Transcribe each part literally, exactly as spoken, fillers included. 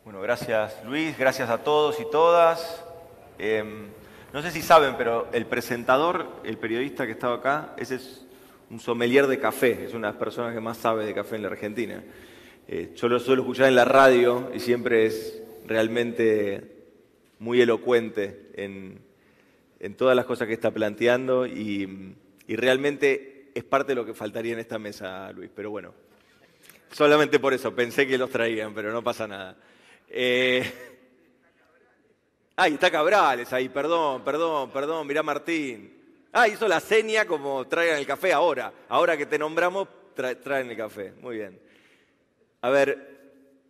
Bueno, gracias Luis, gracias a todos y todas. Eh, no sé si saben, pero el presentador, el periodista que estaba acá, ese es un sommelier de café, es una de las personas que más sabe de café en la Argentina. Eh, yo lo suelo escuchar en la radio y siempre es realmente muy elocuente en, en todas las cosas que está planteando y, y realmente es parte de lo que faltaría en esta mesa, Luis. Pero bueno, solamente por eso pensé que los traían, pero no pasa nada. Eh... Ah, y está Cabrales ahí, perdón, perdón, perdón, mirá Martín. Ah, hizo la seña como traigan el café ahora. Ahora que te nombramos, tra traen el café. Muy bien. A ver,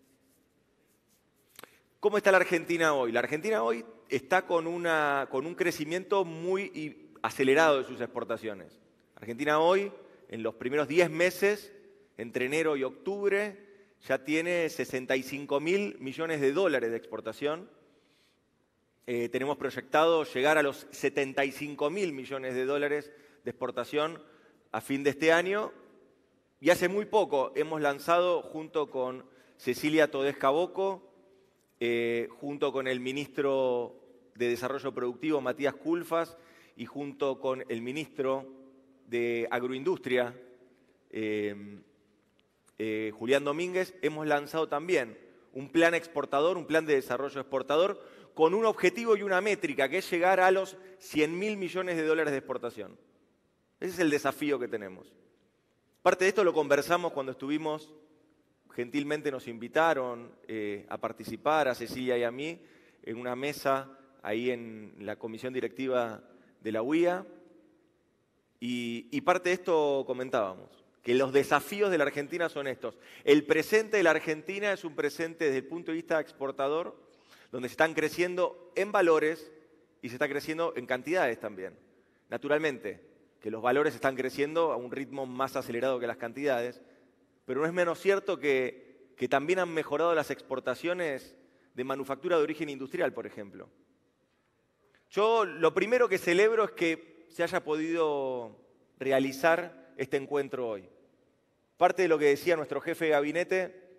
¿cómo está la Argentina hoy? La Argentina hoy está con, una, con un crecimiento muy acelerado de sus exportaciones. Argentina hoy, en los primeros diez meses, entre enero y octubre, ya tiene sesenta y cinco mil millones de dólares de exportación. Eh, tenemos proyectado llegar a los setenta y cinco mil millones de dólares de exportación a fin de este año. Y hace muy poco hemos lanzado, junto con Cecilia Todesca Bocco, eh, junto con el ministro de Desarrollo Productivo, Matías Culfas, y junto con el ministro de Agroindustria, eh, eh, Julián Domínguez, hemos lanzado también un plan exportador, un plan de desarrollo exportador, con un objetivo y una métrica, que es llegar a los cien mil millones de dólares de exportación. Ese es el desafío que tenemos. Parte de esto lo conversamos cuando estuvimos, gentilmente nos invitaron eh, a participar, a Cecilia y a mí, en una mesa ahí en la comisión directiva de la U I A, y, y parte de esto comentábamos, que los desafíos de la Argentina son estos. El presente de la Argentina es un presente desde el punto de vista exportador, donde se están creciendo en valores y se está creciendo en cantidades también. Naturalmente, que los valores están creciendo a un ritmo más acelerado que las cantidades, pero no es menos cierto que, que también han mejorado las exportaciones de manufactura de origen industrial, por ejemplo. Yo lo primero que celebro es que se haya podido realizar este encuentro hoy. Parte de lo que decía nuestro jefe de gabinete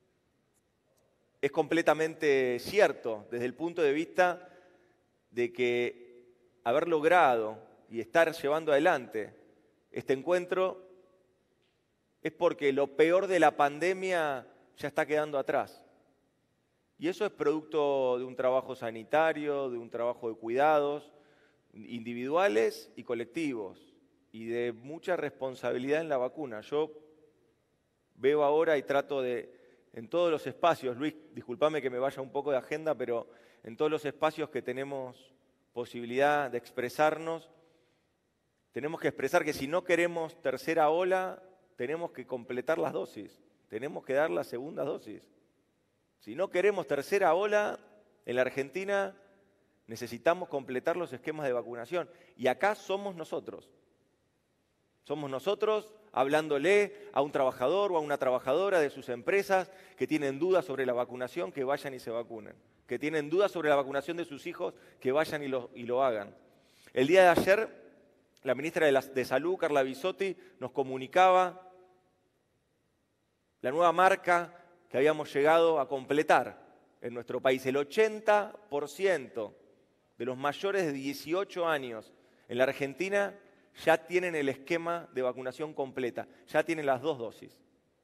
es completamente cierto desde el punto de vista de que haber logrado y estar llevando adelante este encuentro es porque lo peor de la pandemia ya está quedando atrás. Y eso es producto de un trabajo sanitario, de un trabajo de cuidados individuales y colectivos, y de mucha responsabilidad en la vacuna. Yo veo ahora y trato de, en todos los espacios, Luis, discúlpame que me vaya un poco de agenda, pero en todos los espacios que tenemos posibilidad de expresarnos, tenemos que expresar que si no queremos tercera ola, tenemos que completar las dosis, tenemos que dar la segunda dosis. Si no queremos tercera ola, en la Argentina necesitamos completar los esquemas de vacunación. Y acá somos nosotros. Somos nosotros hablándole a un trabajador o a una trabajadora de sus empresas que tienen dudas sobre la vacunación, que vayan y se vacunen. Que tienen dudas sobre la vacunación de sus hijos, que vayan y lo, y lo hagan. El día de ayer, la ministra de, la, de Salud, Carla Bisotti, nos comunicaba la nueva marca que habíamos llegado a completar en nuestro país. El ochenta por ciento de los mayores de dieciocho años en la Argentina ya tienen el esquema de vacunación completa, ya tienen las dos dosis.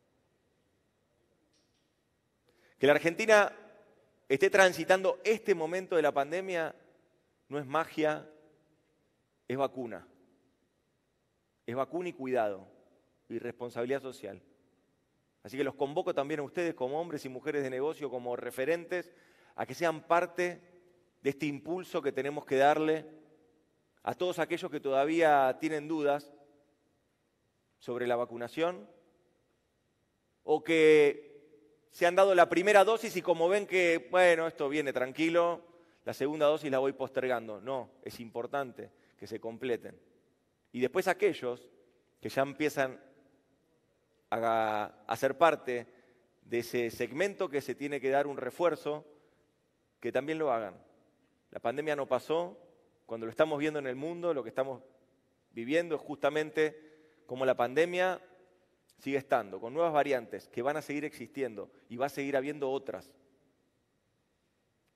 Que la Argentina esté transitando este momento de la pandemia no es magia, es vacuna. Es vacuna y cuidado, y responsabilidad social. Así que los convoco también a ustedes como hombres y mujeres de negocio, como referentes, a que sean parte de este impulso que tenemos que darle a todos aquellos que todavía tienen dudas sobre la vacunación o que se han dado la primera dosis y como ven que, bueno, esto viene tranquilo, la segunda dosis la voy postergando. No, es importante que se completen. Y después aquellos que ya empiezan a, a ser parte de ese segmento que se tiene que dar un refuerzo, que también lo hagan. La pandemia no pasó. Cuando lo estamos viendo en el mundo, lo que estamos viviendo es justamente cómo la pandemia sigue estando, con nuevas variantes que van a seguir existiendo y va a seguir habiendo otras.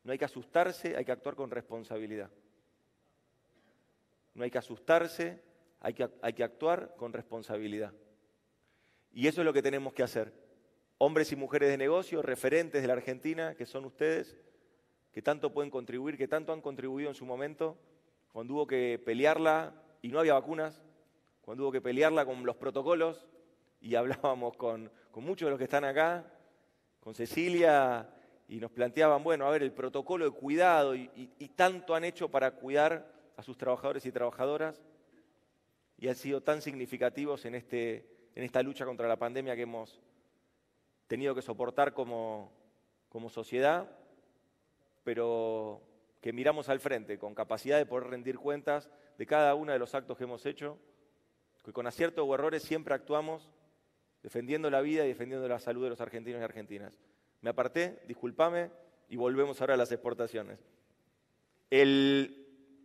No hay que asustarse, hay que actuar con responsabilidad. No hay que asustarse, hay que, hay que actuar con responsabilidad. Y eso es lo que tenemos que hacer. Hombres y mujeres de negocio, referentes de la Argentina, que son ustedes, que tanto pueden contribuir, que tanto han contribuido en su momento, cuando hubo que pelearla y no había vacunas, cuando hubo que pelearla con los protocolos, y hablábamos con, con muchos de los que están acá, con Cecilia, y nos planteaban, bueno, a ver, el protocolo de cuidado, y, y, y tanto han hecho para cuidar a sus trabajadores y trabajadoras, y han sido tan significativos en, este, en esta lucha contra la pandemia que hemos tenido que soportar como, como sociedad, pero que miramos al frente, con capacidad de poder rendir cuentas de cada uno de los actos que hemos hecho, que con aciertos o errores siempre actuamos defendiendo la vida y defendiendo la salud de los argentinos y argentinas. Me aparté, discúlpame, y volvemos ahora a las exportaciones. El,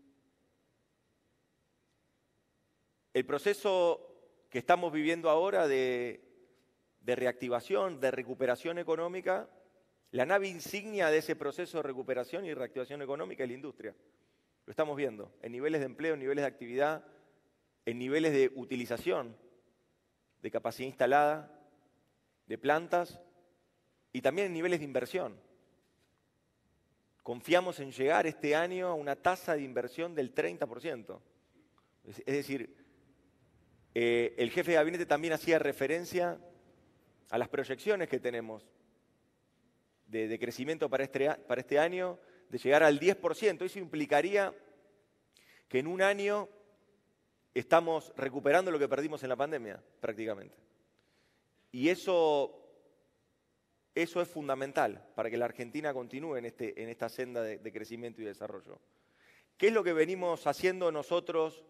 el proceso que estamos viviendo ahora de, de reactivación, de recuperación económica, la nave insignia de ese proceso de recuperación y reactivación económica es la industria. Lo estamos viendo en niveles de empleo, en niveles de actividad, en niveles de utilización, de capacidad instalada, de plantas y también en niveles de inversión. Confiamos en llegar este año a una tasa de inversión del treinta por ciento. Es decir, eh, el jefe de gabinete también hacía referencia a las proyecciones que tenemos de, de crecimiento para este, para este año, de llegar al diez por ciento. Eso implicaría que en un año estamos recuperando lo que perdimos en la pandemia, prácticamente. Y eso, eso es fundamental para que la Argentina continúe en, este, en esta senda de, de crecimiento y desarrollo. ¿Qué es lo que venimos haciendo nosotros?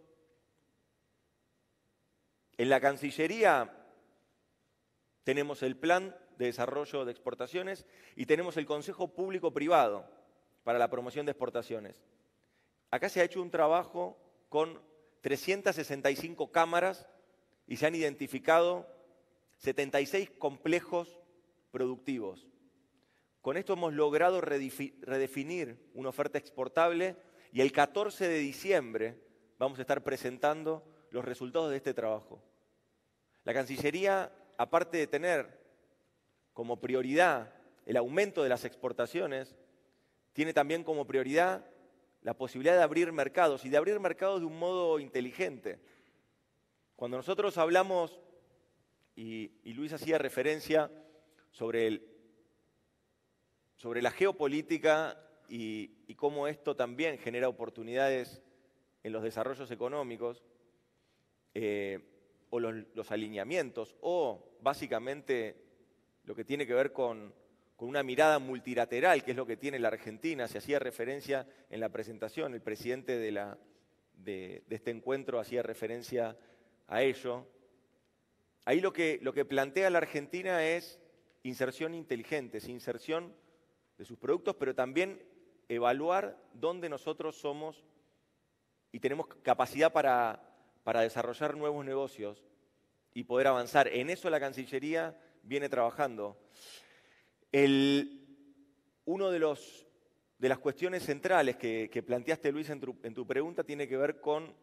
En la Cancillería tenemos el Plan de Desarrollo de Exportaciones y tenemos el Consejo Público-Privado para la promoción de exportaciones. Acá se ha hecho un trabajo con trescientas sesenta y cinco cámaras y se han identificado setenta y seis complejos productivos. Con esto hemos logrado redefinir una oferta exportable y el catorce de diciembre vamos a estar presentando los resultados de este trabajo. La Cancillería, aparte de tener como prioridad el aumento de las exportaciones, tiene también como prioridad la posibilidad de abrir mercados y de abrir mercados de un modo inteligente. Cuando nosotros hablamos, y, y Luis hacía referencia sobre, el, sobre la geopolítica y, y cómo esto también genera oportunidades en los desarrollos económicos, eh, o los, los alineamientos, o básicamente lo que tiene que ver con, con una mirada multilateral, que es lo que tiene la Argentina. Se hacía referencia en la presentación, el presidente de, la, de, de este encuentro hacía referencia a ello. Ahí lo que, lo que plantea la Argentina es inserción inteligente, es inserción de sus productos, pero también evaluar dónde nosotros somos y tenemos capacidad para, para desarrollar nuevos negocios y poder avanzar. En eso la Cancillería viene trabajando. El, uno de, los, de las cuestiones centrales que, que planteaste, Luis, en tu, en tu pregunta tiene que ver con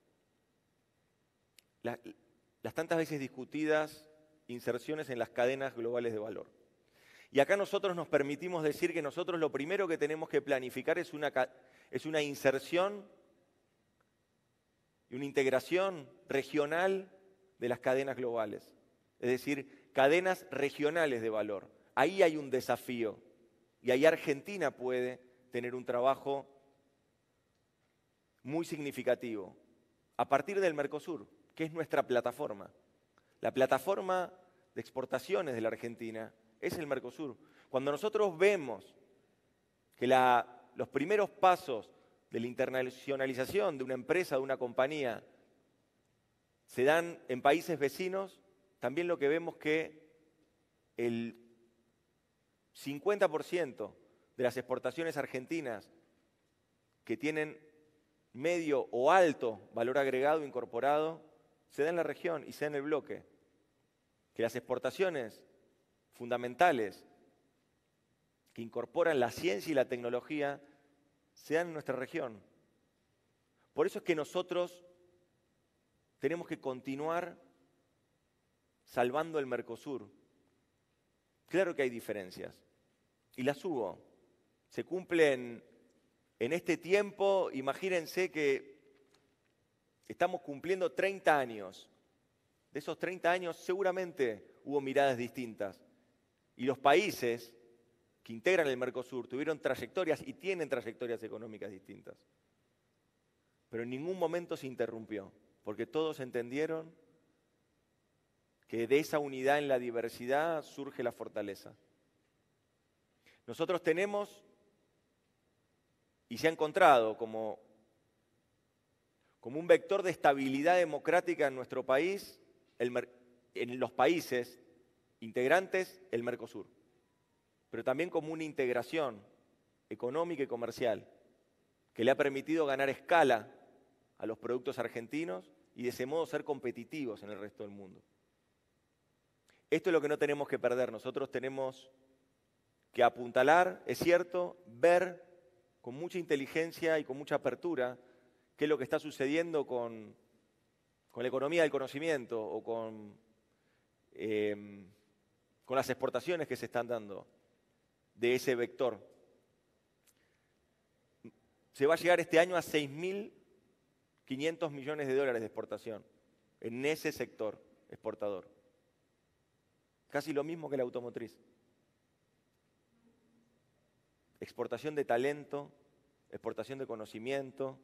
la, las tantas veces discutidas inserciones en las cadenas globales de valor. Y acá nosotros nos permitimos decir que nosotros lo primero que tenemos que planificar es una, es una inserción y una integración regional de las cadenas globales. Es decir, cadenas regionales de valor. Ahí hay un desafío y ahí Argentina puede tener un trabajo muy significativo a partir del Mercosur, que es nuestra plataforma. La plataforma de exportaciones de la Argentina es el Mercosur. Cuando nosotros vemos que la, los primeros pasos de la internacionalización de una empresa, de una compañía, se dan en países vecinos, también lo que vemos que el cincuenta por ciento de las exportaciones argentinas que tienen medio o alto valor agregado incorporado se da en la región y se da en el bloque. Que las exportaciones fundamentales que incorporan la ciencia y la tecnología se dan en nuestra región. Por eso es que nosotros tenemos que continuar salvando el Mercosur. Claro que hay diferencias, y las hubo. Se cumplen en este tiempo, imagínense que estamos cumpliendo treinta años. De esos treinta años seguramente hubo miradas distintas. Y los países que integran el Mercosur tuvieron trayectorias y tienen trayectorias económicas distintas. Pero en ningún momento se interrumpió, porque todos entendieron que de esa unidad en la diversidad surge la fortaleza. Nosotros tenemos, y se ha encontrado como, como un vector de estabilidad democrática en nuestro país, el, en los países integrantes, el Mercosur, pero también como una integración económica y comercial que le ha permitido ganar escala a los productos argentinos y de ese modo ser competitivos en el resto del mundo. Esto es lo que no tenemos que perder. Nosotros tenemos que apuntalar, es cierto, ver con mucha inteligencia y con mucha apertura qué es lo que está sucediendo con, con la economía del conocimiento o con, eh, con las exportaciones que se están dando de ese vector. Se va a llegar este año a seis mil quinientos millones de dólares de exportación en ese sector exportador. Casi lo mismo que la automotriz. Exportación de talento, exportación de conocimiento,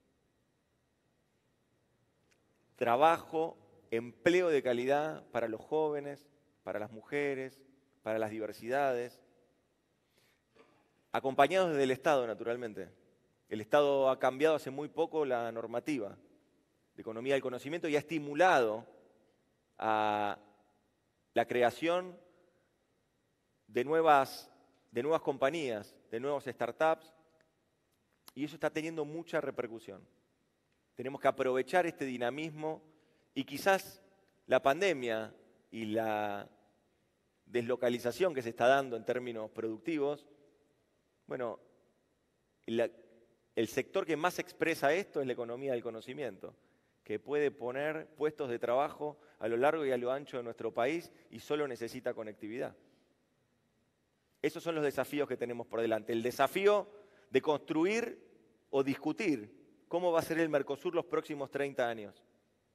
trabajo, empleo de calidad para los jóvenes, para las mujeres, para las diversidades, acompañados desde el Estado, naturalmente. El Estado ha cambiado hace muy poco la normativa de economía del conocimiento y ha estimulado a la creación de nuevas, de nuevas compañías, de nuevos startups, y eso está teniendo mucha repercusión. Tenemos que aprovechar este dinamismo y quizás la pandemia y la deslocalización que se está dando en términos productivos, bueno, la, el sector que más expresa esto es la economía del conocimiento, que puede poner puestos de trabajo a lo largo y a lo ancho de nuestro país y solo necesita conectividad. Esos son los desafíos que tenemos por delante. El desafío de construir o discutir cómo va a ser el Mercosur los próximos treinta años.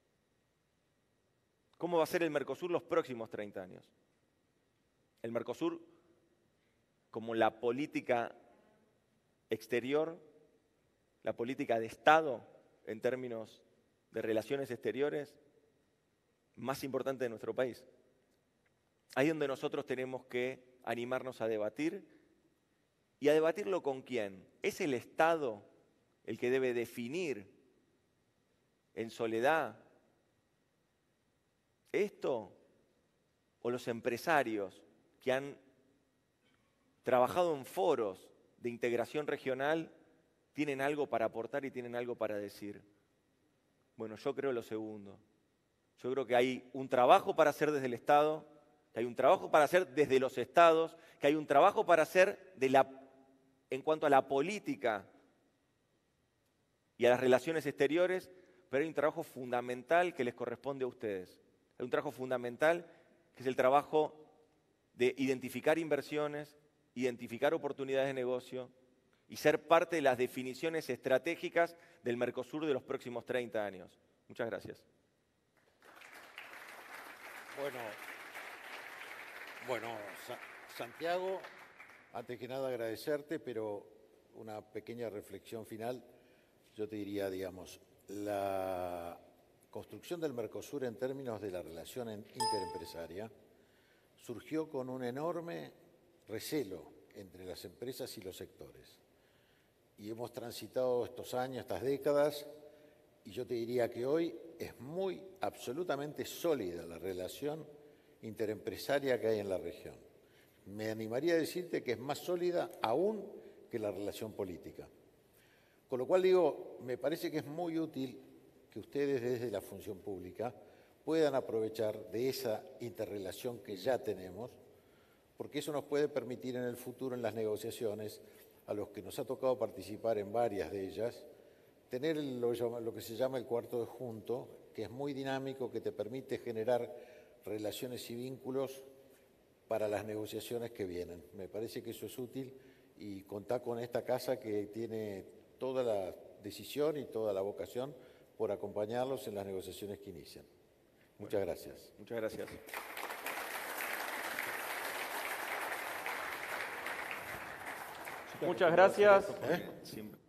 ¿Cómo va a ser el Mercosur los próximos treinta años? El Mercosur como la política exterior, la política de Estado en términos de relaciones exteriores más importante de nuestro país. Ahí es donde nosotros tenemos que animarnos a debatir y a debatirlo con quién. ¿Es el Estado el que debe definir en soledad esto o los empresarios que han trabajado en foros de integración regional tienen algo para aportar y tienen algo para decir? Bueno, yo creo lo segundo. Yo creo que hay un trabajo para hacer desde el Estado, que hay un trabajo para hacer desde los estados, que hay un trabajo para hacer de la, en cuanto a la política y a las relaciones exteriores, pero hay un trabajo fundamental que les corresponde a ustedes. Hay un trabajo fundamental que es el trabajo de identificar inversiones, identificar oportunidades de negocio y ser parte de las definiciones estratégicas del Mercosur de los próximos treinta años. Muchas gracias. Bueno, bueno, Sa- Santiago, antes que nada agradecerte, pero una pequeña reflexión final. Yo te diría, digamos, la construcción del Mercosur en términos de la relación interempresaria surgió con un enorme recelo entre las empresas y los sectores. Y hemos transitado estos años, estas décadas, y yo te diría que hoy es muy, absolutamente sólida la relación interempresaria que hay en la región. Me animaría a decirte que es más sólida aún que la relación política. Con lo cual digo, me parece que es muy útil que ustedes desde la función pública puedan aprovechar de esa interrelación que ya tenemos porque eso nos puede permitir en el futuro, en las negociaciones, a los que nos ha tocado participar en varias de ellas, tener lo, lo que se llama el cuarto de junto, que es muy dinámico, que te permite generar relaciones y vínculos para las negociaciones que vienen. Me parece que eso es útil y contar con esta casa que tiene toda la decisión y toda la vocación por acompañarlos en las negociaciones que inician. Muchas gracias. Muchas gracias. Muchas gracias. ¿Eh?